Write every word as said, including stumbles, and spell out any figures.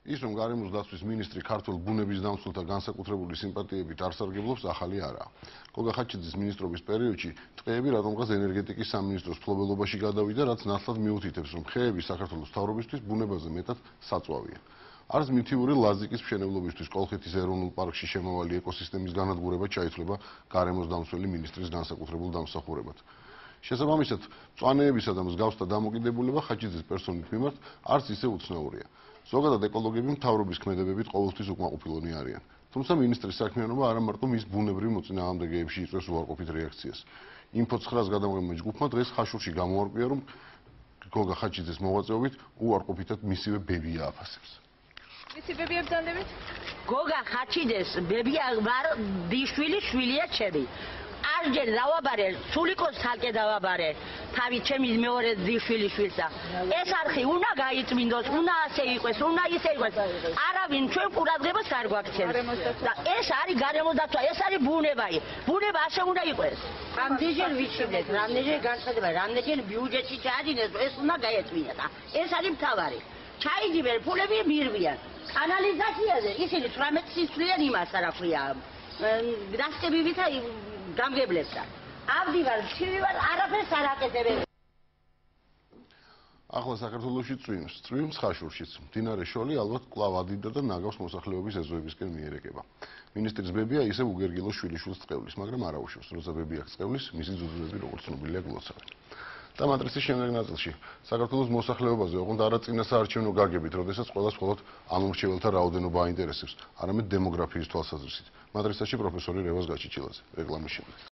ის რომ გარემოს დაცვის მინისტრი ქართულ ბუნების დამცველთა განსაკუთრებული სიმპათიებით არ სარგებლობს, ახალი არაა. გოგა ხაჩიძის მინისტრობის პერიოდში ტყეები რატომღაც ენერგეტიკის სამინისტროს მფლობელობაში გადავიდა, რაც ნათლად მიუთითებს, რომ ხეები საქართველოს მთავრობისთვის ბუნებაზე მეტად საწვავია. არც მითიური ლაზიკის მშენებლობისთვის კოლხეთის ეროვნულ პარკში შემავალი ეკოსისტემის განადგურება ჩაითვლება გარემოს დამცველი მინისტრის განსაკუთრებულ დამსახურებად. შესაბამისად, მწვანეებისა და მსგავსთა დამოკიდებულება ხაჩიძის პერსონით მიმართ არც ისე უცნაურია. ზოგადად ეკოლოგები მთავრობის ქმედებებით ყოველთვის უკმაყოფილონი არიან. თუმცა მინისტრის საქმიანობა არა მარტო მის ბუნებრივ მოწინააღმდეგეებში იწვევს უარყოფით რეაქციას. ინფო ცხრას გადამღებმა ჯგუფმა დღეს ხაშურში გამოარკვია, რომ გოგა ხაჩიძის მოღვაწეობით უარყოფითად მისივე ბებია აფასებს. Მისი ბებია ბრძანდებით? გოგა ხაჩიძეს ბებია ვარ, დიშვილი შვილია ჩემი. არჯერ დავაბარე, სულიკოს თალკე დავაბარე, თავი ჩემი მეორე დიშვილი შვილსა. ეს არხი უნდა გაიწმინდოს, უნდა ასე იყოს, უნდა ისე იყოს. არავინ ჩვენ ყურადღებას არ გვაქცევს. და ეს არის გარემოს დაცვა, ეს არის ბუნება. ბუნება ასე უნდა იყოს. რამდენჯერ ვიჩვენეთ, რამდენჯერ განცხადება, რამდენჯერ ბიუჯეტში ჩაადინეს, ეს უნდა გაეწმინათ. ეს არის მთავარი. ჩაიგივენ, ფულები მირვიან. კანალიზაციაზე ისინი თვრამეტ სისხლიან იმას რა ქვია. გასწებივით გამგებლებსა. ავდივარ, ჩივივარ, არაფერს არ აკეთებენ. ახლა საქართველოში წვიმს, წვიმს ხაშურშიც. მდინარე შოლი ალბათ კვლავ ადიდდა და ნაგავს მოსახლეობის ეზოებისკენ მიერეკება. მინისტრის ბებია ისევ უგერგილოს შვილიშვილს წყევლის, მაგრამ არ აუშვებს, როცა ბებია წყევლის, მისი ძუძუმები როგორც ცნობილია გლოცავენ. და მატრიცის შემდეგ ნაწილში საქართველოს მოსახლეობაზე ოღონდ არა წინასაარჩევნო გაგებით, როდესაც ყველას მხოლოდ ამომრჩეველთა რაოდენობა აინტერესებს, არამედ დემოგრაფიის თვალსაზრისით. მატრიცაში პროფესორი რევაზ გაჩიჩილაძე, რეკლამის შემდეგ.